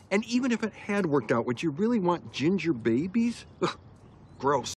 And even if it had worked out, would you really want ginger babies? Ugh, gross.